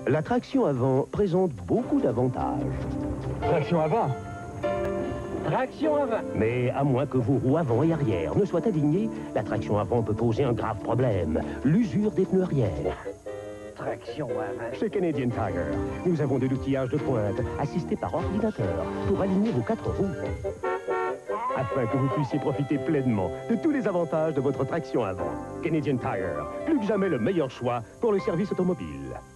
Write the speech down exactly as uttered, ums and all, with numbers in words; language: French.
La traction avant présente beaucoup d'avantages. Traction avant. Traction avant. Mais à moins que vos roues avant et arrière ne soient alignées, la traction avant peut poser un grave problème, l'usure des pneus arrière. Traction avant. Chez Canadian Tire, nous avons de l'outillage de pointe, assisté par ordinateur, pour aligner vos quatre roues. Afin que vous puissiez profiter pleinement de tous les avantages de votre traction avant. Canadian Tire, plus que jamais le meilleur choix pour le service automobile.